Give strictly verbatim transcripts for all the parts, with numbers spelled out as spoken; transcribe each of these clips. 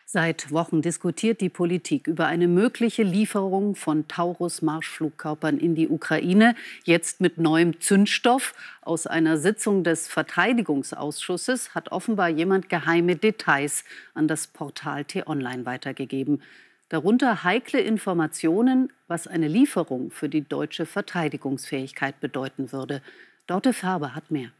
Seit Wochen diskutiert die Politik über eine mögliche Lieferung von Taurus-Marschflugkörpern in die Ukraine, jetzt mit neuem Zündstoff. Aus einer Sitzung des Verteidigungsausschusses hat offenbar jemand geheime Details an das Portal T-Online weitergegeben. Darunter heikle Informationen, was eine Lieferung für die deutsche Verteidigungsfähigkeit bedeuten würde. Dorte Färber hat mehr.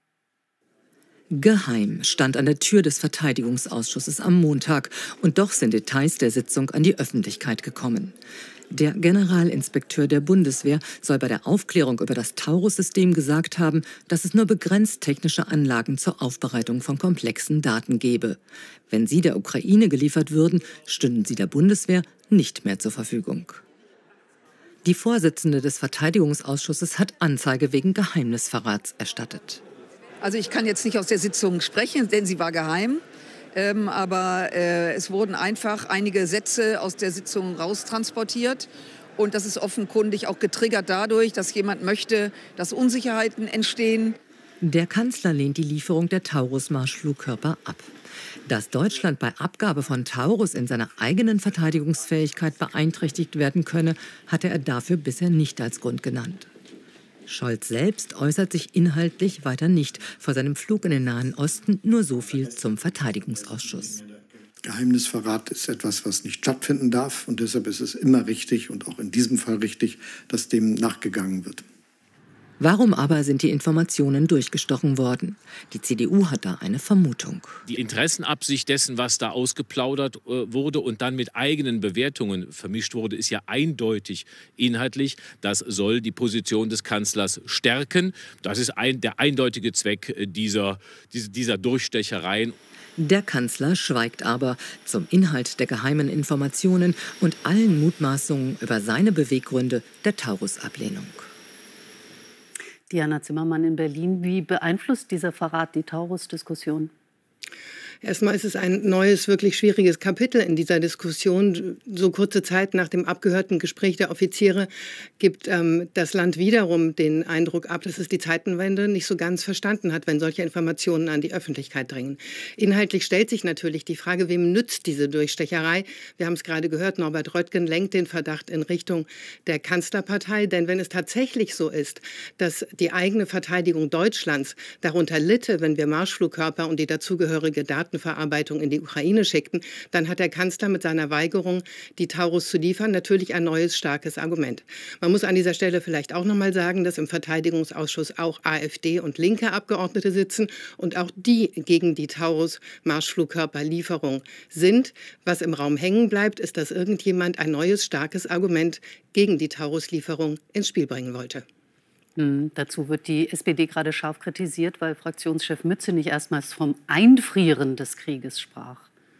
Geheim stand an der Tür des Verteidigungsausschusses am Montag. Und doch sind Details der Sitzung an die Öffentlichkeit gekommen. Der Generalinspekteur der Bundeswehr soll bei der Aufklärung über das Taurus-System gesagt haben, dass es nur begrenzt technische Anlagen zur Aufbereitung von komplexen Daten gebe. Wenn sie der Ukraine geliefert würden, stünden sie der Bundeswehr nicht mehr zur Verfügung. Die Vorsitzende des Verteidigungsausschusses hat Anzeige wegen Geheimnisverrats erstattet. Also ich kann jetzt nicht aus der Sitzung sprechen, denn sie war geheim. Ähm, aber äh, es wurden einfach einige Sätze aus der Sitzung raustransportiert. Und das ist offenkundig auch getriggert dadurch, dass jemand möchte, dass Unsicherheiten entstehen. Der Kanzler lehnt die Lieferung der Taurus-Marschflugkörper ab. Dass Deutschland bei Abgabe von Taurus in seiner eigenen Verteidigungsfähigkeit beeinträchtigt werden könne, hatte er dafür bisher nicht als Grund genannt. Scholz selbst äußert sich inhaltlich weiter nicht. Vor seinem Flug in den Nahen Osten nur so viel zum Verteidigungsausschuss. Geheimnisverrat ist etwas, was nicht stattfinden darf. Und deshalb ist es immer richtig und auch in diesem Fall richtig, dass dem nachgegangen wird. Warum aber sind die Informationen durchgestochen worden? Die C D U hat da eine Vermutung. Die Interessenabsicht dessen, was da ausgeplaudert äh, wurde und dann mit eigenen Bewertungen vermischt wurde, ist ja eindeutig inhaltlich. Das soll die Position des Kanzlers stärken. Das ist ein, der eindeutige Zweck dieser, dieser, dieser Durchstechereien. Der Kanzler schweigt aber zum Inhalt der geheimen Informationen und allen Mutmaßungen über seine Beweggründe der Taurus-Ablehnung. Diana Zimmermann in Berlin. Wie beeinflusst dieser Verrat die Taurus-Diskussion? Erstmal ist es ein neues, wirklich schwieriges Kapitel in dieser Diskussion. So kurze Zeit nach dem abgehörten Gespräch der Offiziere gibt ähm, das Land wiederum den Eindruck ab, dass es die Zeitenwende nicht so ganz verstanden hat, wenn solche Informationen an die Öffentlichkeit dringen. Inhaltlich stellt sich natürlich die Frage, wem nützt diese Durchstecherei? Wir haben es gerade gehört, Norbert Röttgen lenkt den Verdacht in Richtung der Kanzlerpartei. Denn wenn es tatsächlich so ist, dass die eigene Verteidigung Deutschlands darunter litte, wenn wir Marschflugkörper und die dazugehörige Daten Verarbeitung in die Ukraine schickten, dann hat der Kanzler mit seiner Weigerung, die Taurus zu liefern, natürlich ein neues, starkes Argument. Man muss an dieser Stelle vielleicht auch noch mal sagen, dass im Verteidigungsausschuss auch AfD und linke Abgeordnete sitzen und auch die gegen die Taurus-Marschflugkörperlieferung sind. Was im Raum hängen bleibt, ist, dass irgendjemand ein neues, starkes Argument gegen die Taurus-Lieferung ins Spiel bringen wollte. Mhm. Dazu wird die S P D gerade scharf kritisiert, weil Fraktionschef Mützenich erstmals vom Einfrieren des Krieges sprach.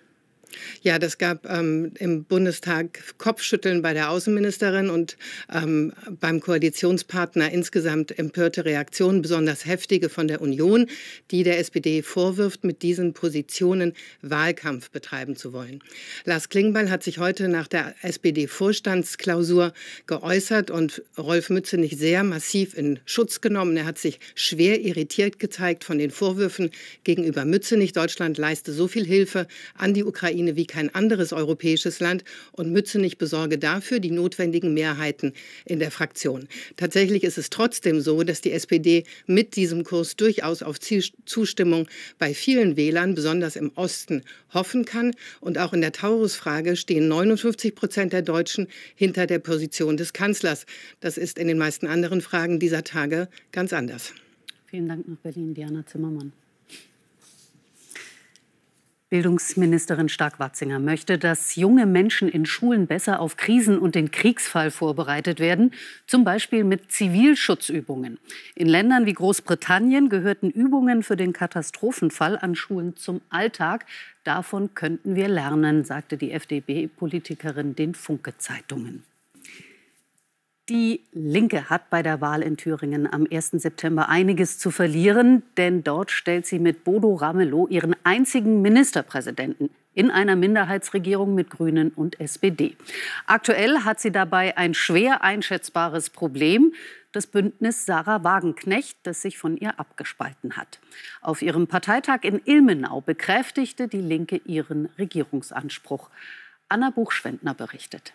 Ja, das gab ähm, im Bundestag Kopfschütteln bei der Außenministerin und ähm, beim Koalitionspartner insgesamt empörte Reaktionen, besonders heftige von der Union, die der S P D vorwirft, mit diesen Positionen Wahlkampf betreiben zu wollen. Lars Klingbeil hat sich heute nach der S P D-Vorstandsklausur geäußert und Rolf Mützenich sehr massiv in Schutz genommen. Er hat sich schwer irritiert gezeigt von den Vorwürfen gegenüber Mützenich. Deutschland leiste so viel Hilfe an die Ukraine wie kein anderes europäisches Land und Mützenich besorge dafür die notwendigen Mehrheiten in der Fraktion. Tatsächlich ist es trotzdem so, dass die S P D mit diesem Kurs durchaus auf Zustimmung bei vielen Wählern, besonders im Osten, hoffen kann. Und auch in der Taurus-Frage stehen neunundfünfzig Prozent der Deutschen hinter der Position des Kanzlers. Das ist in den meisten anderen Fragen dieser Tage ganz anders. Vielen Dank nach Berlin, Diana Zimmermann. Bildungsministerin Stark-Watzinger möchte, dass junge Menschen in Schulen besser auf Krisen und den Kriegsfall vorbereitet werden, zum Beispiel mit Zivilschutzübungen. In Ländern wie Großbritannien gehörten Übungen für den Katastrophenfall an Schulen zum Alltag. Davon könnten wir lernen, sagte die F D P-Politikerin den Funke-Zeitungen. Die Linke hat bei der Wahl in Thüringen am ersten September einiges zu verlieren, denn dort stellt sie mit Bodo Ramelow ihren einzigen Ministerpräsidenten in einer Minderheitsregierung mit Grünen und S P D. Aktuell hat sie dabei ein schwer einschätzbares Problem. das Bündnis Sarah Wagenknecht, das sich von ihr abgespalten hat. Auf ihrem Parteitag in Ilmenau bekräftigte die Linke ihren Regierungsanspruch. Anna Buchschwendner berichtet.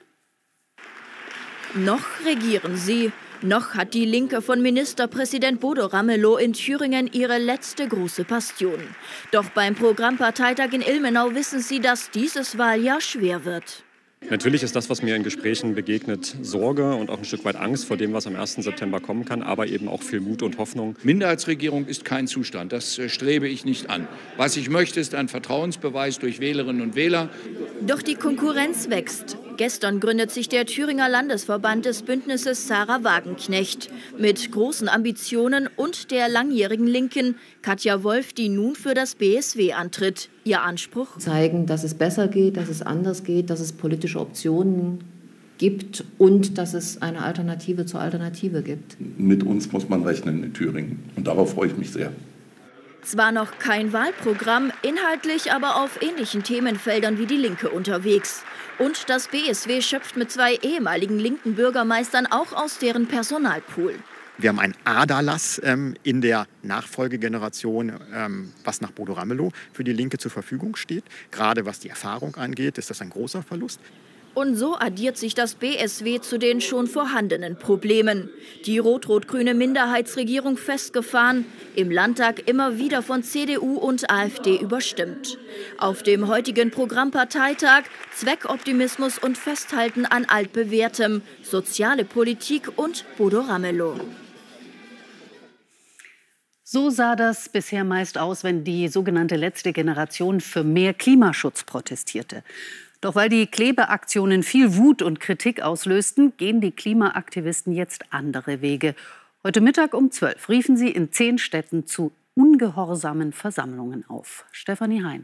Noch regieren sie. Noch hat die Linke von Ministerpräsident Bodo Ramelow in Thüringen ihre letzte große Bastion. Doch beim Programmparteitag in Ilmenau wissen sie, dass dieses Wahljahr schwer wird. Natürlich ist das, was mir in Gesprächen begegnet, Sorge und auch ein Stück weit Angst vor dem, was am ersten September kommen kann, aber eben auch viel Mut und Hoffnung. Minderheitsregierung ist kein Zustand, das strebe ich nicht an. Was ich möchte, ist ein Vertrauensbeweis durch Wählerinnen und Wähler. Doch die Konkurrenz wächst. Gestern gründet sich der Thüringer Landesverband des Bündnisses Sarah Wagenknecht mit großen Ambitionen und der langjährigen Linken Katja Wolf, die nun für das B S W antritt. Ihr Anspruch? Zeigen, dass es besser geht, dass es anders geht, dass es politische Optionen gibt und dass es eine Alternative zur Alternative gibt. Mit uns muss man rechnen in Thüringen und darauf freue ich mich sehr. Zwar noch kein Wahlprogramm, inhaltlich aber auf ähnlichen Themenfeldern wie die Linke unterwegs. Und das B S W schöpft mit zwei ehemaligen linken Bürgermeistern auch aus deren Personalpool. Wir haben einen Aderlass ähm, in der Nachfolgegeneration, ähm, was nach Bodo Ramelow für die Linke zur Verfügung steht. Gerade was die Erfahrung angeht, ist das ein großer Verlust. Und so addiert sich das B S W zu den schon vorhandenen Problemen. Die rot-rot-grüne Minderheitsregierung festgefahren, im Landtag immer wieder von C D U und AfD überstimmt. Auf dem heutigen Programmparteitag Zweckoptimismus und Festhalten an altbewährtem, soziale Politik und Bodo Ramelow. So sah das bisher meist aus, wenn die sogenannte letzte Generation für mehr Klimaschutz protestierte. Doch weil die Klebeaktionen viel Wut und Kritik auslösten, gehen die Klimaaktivisten jetzt andere Wege. Heute Mittag um zwölf riefen sie in zehn Städten zu ungehorsamen Versammlungen auf. Stefanie Hein.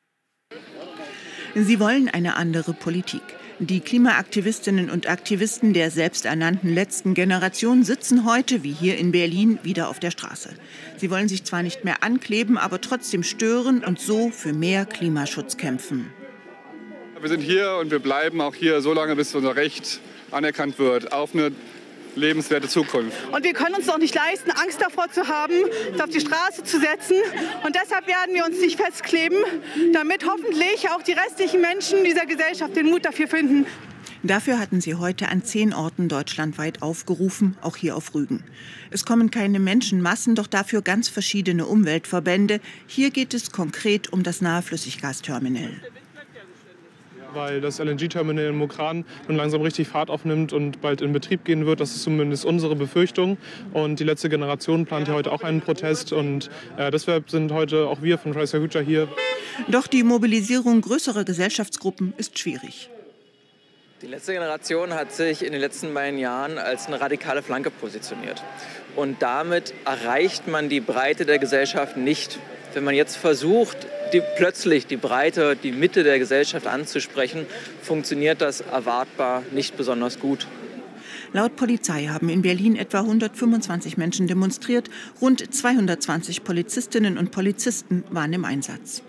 Sie wollen eine andere Politik. Die Klimaaktivistinnen und Aktivisten der selbsternannten letzten Generation sitzen heute, wie hier in Berlin, wieder auf der Straße. Sie wollen sich zwar nicht mehr ankleben, aber trotzdem stören und so für mehr Klimaschutz kämpfen. Wir sind hier und wir bleiben auch hier so lange, bis unser Recht anerkannt wird auf eine lebenswerte Zukunft. Und wir können uns doch nicht leisten, Angst davor zu haben, uns auf die Straße zu setzen. Und deshalb werden wir uns nicht festkleben, damit hoffentlich auch die restlichen Menschen dieser Gesellschaft den Mut dafür finden. Dafür hatten sie heute an zehn Orten deutschlandweit aufgerufen, auch hier auf Rügen. Es kommen keine Menschenmassen, doch dafür ganz verschiedene Umweltverbände. Hier geht es konkret um das nahe Flüssiggasterminal. Weil das L N G-Terminal in Mokran nun langsam richtig Fahrt aufnimmt und bald in Betrieb gehen wird. Das ist zumindest unsere Befürchtung. Und die letzte Generation plant ja heute auch einen Protest. Und äh, deshalb sind heute auch wir von Fridays for Future hier. Doch die Mobilisierung größerer Gesellschaftsgruppen ist schwierig. Die letzte Generation hat sich in den letzten beiden Jahren als eine radikale Flanke positioniert. Und damit erreicht man die Breite der Gesellschaft nicht. Wenn man jetzt versucht, die, plötzlich die Breite, die Mitte der Gesellschaft anzusprechen, funktioniert das erwartbar nicht besonders gut. Laut Polizei haben in Berlin etwa hundertfünfundzwanzig Menschen demonstriert. Rund zweihundertzwanzig Polizistinnen und Polizisten waren im Einsatz.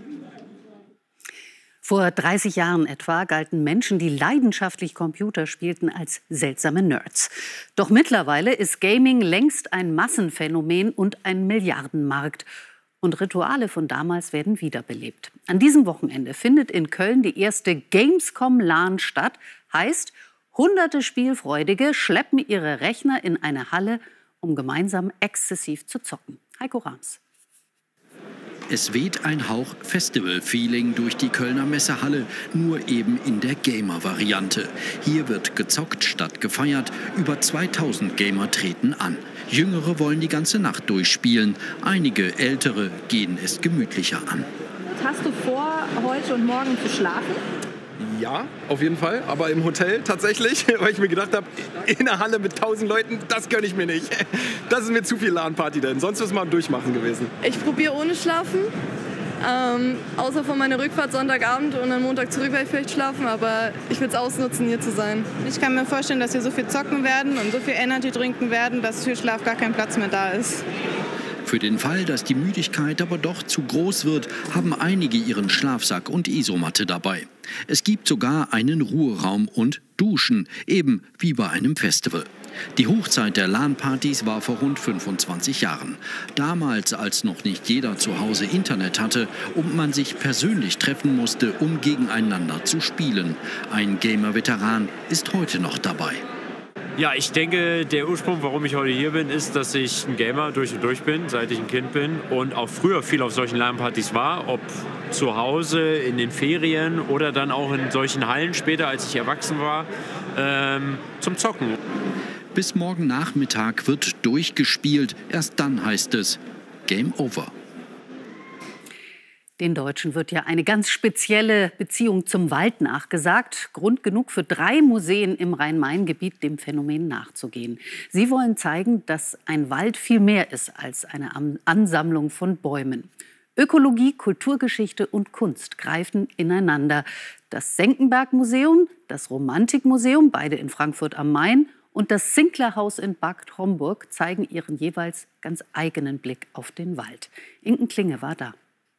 Vor dreißig Jahren etwa galten Menschen, die leidenschaftlich Computer spielten, als seltsame Nerds. Doch mittlerweile ist Gaming längst ein Massenphänomen und ein Milliardenmarkt. Und Rituale von damals werden wiederbelebt. An diesem Wochenende findet in Köln die erste Gamescom-LAN statt. Heißt, hunderte Spielfreudige schleppen ihre Rechner in eine Halle, um gemeinsam exzessiv zu zocken. Heiko Rams. Es weht ein Hauch Festival-Feeling durch die Kölner Messehalle, nur eben in der Gamer-Variante. Hier wird gezockt statt gefeiert. Über zweitausend Gamer treten an. Jüngere wollen die ganze Nacht durchspielen. Einige Ältere gehen es gemütlicher an. Hast du vor, heute und morgen zu schlafen? Ja, auf jeden Fall. Aber im Hotel tatsächlich, weil ich mir gedacht habe, in einer Halle mit tausend Leuten, das gönne ich mir nicht. Das ist mir zu viel LAN-Party denn. Sonst ist es mal Durchmachen gewesen. Ich probiere ohne Schlafen. Ähm, außer von meiner Rückfahrt Sonntagabend und am Montag zurück werde ich vielleicht schlafen. Aber ich will es ausnutzen, hier zu sein. Ich kann mir vorstellen, dass wir so viel zocken werden und so viel Energy trinken werden, dass für Schlaf gar kein Platz mehr da ist. Für den Fall, dass die Müdigkeit aber doch zu groß wird, haben einige ihren Schlafsack und Isomatte dabei. Es gibt sogar einen Ruheraum und Duschen, eben wie bei einem Festival. Die Hochzeit der LAN-Partys war vor rund fünfundzwanzig Jahren. Damals, als noch nicht jeder zu Hause Internet hatte und man sich persönlich treffen musste, um gegeneinander zu spielen. Ein Gamer-Veteran ist heute noch dabei. Ja, ich denke, der Ursprung, warum ich heute hier bin, ist, dass ich ein Gamer durch und durch bin, seit ich ein Kind bin und auch früher viel auf solchen LAN-Partys war, ob zu Hause, in den Ferien oder dann auch in solchen Hallen später, als ich erwachsen war, ähm, zum Zocken. Bis morgen Nachmittag wird durchgespielt, erst dann heißt es Game Over. Den Deutschen wird ja eine ganz spezielle Beziehung zum Wald nachgesagt. Grund genug für drei Museen im Rhein-Main-Gebiet, dem Phänomen nachzugehen. Sie wollen zeigen, dass ein Wald viel mehr ist als eine Ansammlung von Bäumen. Ökologie, Kulturgeschichte und Kunst greifen ineinander. Das Senckenberg-Museum, das Romantik-Museum, beide in Frankfurt am Main, und das Sinclair-Haus in Bad Homburg zeigen ihren jeweils ganz eigenen Blick auf den Wald. Inken Klinge war da.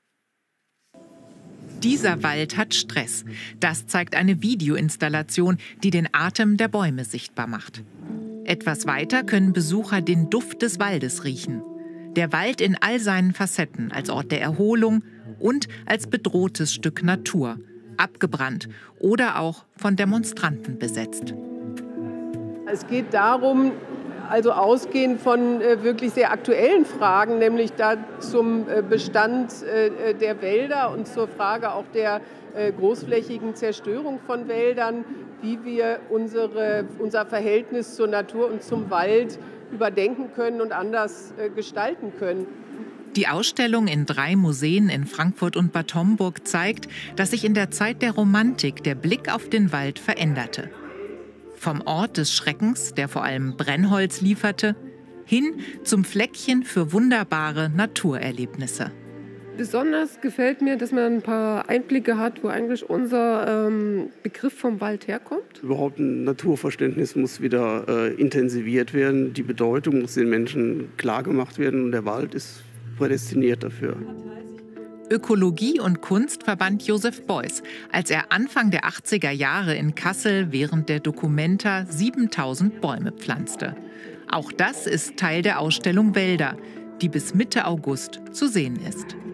Dieser Wald hat Stress. Das zeigt eine Videoinstallation, die den Atem der Bäume sichtbar macht. Etwas weiter können Besucher den Duft des Waldes riechen. Der Wald in all seinen Facetten, als Ort der Erholung und als bedrohtes Stück Natur, abgebrannt oder auch von Demonstranten besetzt. Es geht darum, also ausgehend von äh, wirklich sehr aktuellen Fragen, nämlich da zum äh, Bestand äh, der Wälder und zur Frage auch der äh, großflächigen Zerstörung von Wäldern, wie wir unsere, unser Verhältnis zur Natur und zum Wald überdenken können und anders äh, gestalten können. Die Ausstellung in drei Museen in Frankfurt und Bad Homburg zeigt, dass sich in der Zeit der Romantik der Blick auf den Wald veränderte. Vom Ort des Schreckens, der vor allem Brennholz lieferte, hin zum Fleckchen für wunderbare Naturerlebnisse. Besonders gefällt mir, dass man ein paar Einblicke hat, wo eigentlich unser ähm, Begriff vom Wald herkommt. Überhaupt ein Naturverständnis muss wieder äh, intensiviert werden. Die Bedeutung muss den Menschen klargemacht werden und der Wald ist prädestiniert dafür. Ökologie und Kunst verband Josef Beuys, als er Anfang der achtziger Jahre in Kassel während der Documenta siebentausend Bäume pflanzte. Auch das ist Teil der Ausstellung Wälder, die bis Mitte August zu sehen ist.